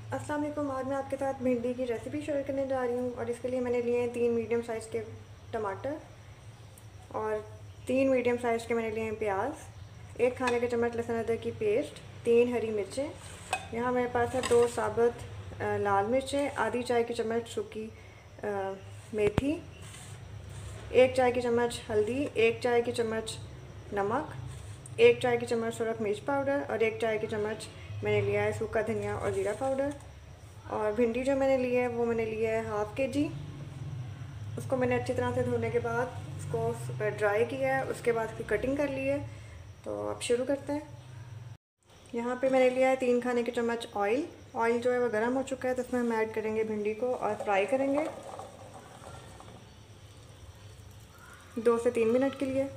अस्सलाम वालेकुम। आज मैं आपके साथ भिंडी की रेसिपी शेयर करने जा रही हूँ और इसके लिए मैंने लिए हैं 3 मीडियम साइज़ के टमाटर और 3 मीडियम साइज़ के मैंने लिए हैं प्याज, 1 खाने के चम्मच लहसुन अदरक की पेस्ट, 3 हरी मिर्चें, यहाँ मेरे पास है 2 साबुत लाल मिर्चें, आधी चाय की चम्मच सूखी मेथी, 1 चाय की चम्मच हल्दी, 1 चाय की चम्मच नमक, 1 चाय की चम्मच सुरख मिर्च पाउडर और 1 चाय की चम्मच मैंने लिया है सूखा धनिया और जीरा पाउडर। और भिंडी जो मैंने ली है वो मैंने लिया है हाफ़ kg। उसको मैंने अच्छी तरह से धोने के बाद उसको ड्राई किया है, उसके बाद उसकी कटिंग कर ली है। तो अब शुरू करते हैं। यहाँ पे मैंने लिया है 3 खाने के चम्मच ऑयल। ऑयल जो है वो गर्म हो चुका है, तो इसमें हम ऐड करेंगे भिंडी को और फ्राई करेंगे 2 से 3 मिनट के लिए।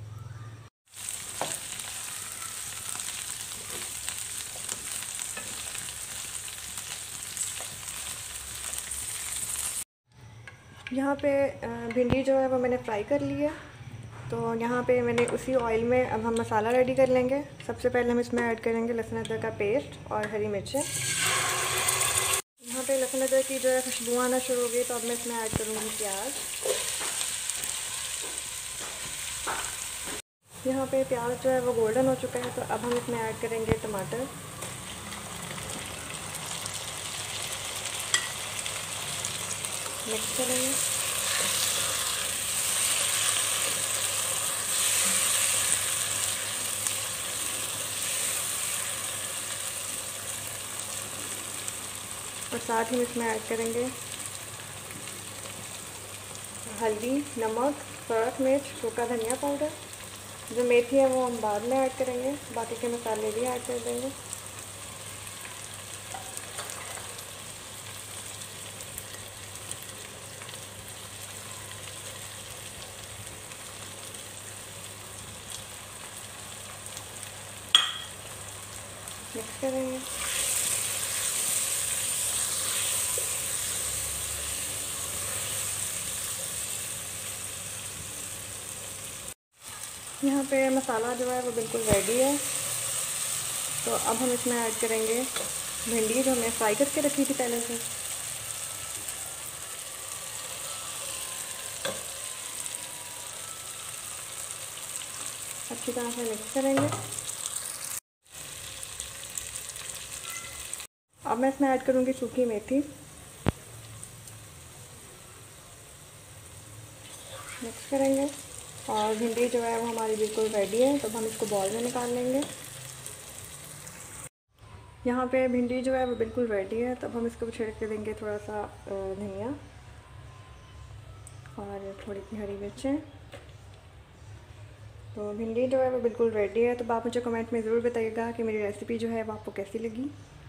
यहाँ पे भिंडी जो है वो मैंने फ्राई कर ली है। तो यहाँ पे मैंने उसी ऑयल में अब हम मसाला रेडी कर लेंगे। सबसे पहले हम इसमें ऐड करेंगे लहसुन अदरक का पेस्ट और हरी मिर्चें। यहाँ पे लहसुन अदरक की जो है खुशबू आना शुरू हो गई, तो अब मैं इसमें ऐड करूँगी प्याज। यहाँ पे प्याज जो है वो गोल्डन हो चुका है, तो अब हम इसमें ऐड करेंगे टमाटर। मिक्स करेंगे। और साथ ही इसमें ऐड करेंगे हल्दी, नमक, सुरख मिर्च, सूखा धनिया पाउडर। जो मेथी है वो हम बाद में ऐड करेंगे, बाकी के मसाले भी ऐड कर देंगे। मिक्स करेंगे। यहाँ पे मसाला जो है वो बिल्कुल रेडी है। तो अब हम इसमें ऐड करेंगे भिंडी जो हमने फ्राई करके रखी थी पहले से। अच्छी तरह से मिक्स करेंगे। अब मैं इसमें ऐड करूँगी सूखी मेथी। मिक्स करेंगे और भिंडी जो है वो हमारी बिल्कुल रेडी है, तो हम इसको बॉल में निकाल लेंगे। यहाँ पे भिंडी जो है वो बिल्कुल रेडी है, तब हम इसको छिड़क के देंगे थोड़ा सा धनिया और थोड़ी सी हरी मिर्चें। तो भिंडी जो है वो बिल्कुल रेडी है। तो आप मुझे कमेंट में ज़रूर बताइएगा कि मेरी रेसिपी जो है वो आपको कैसी लगी।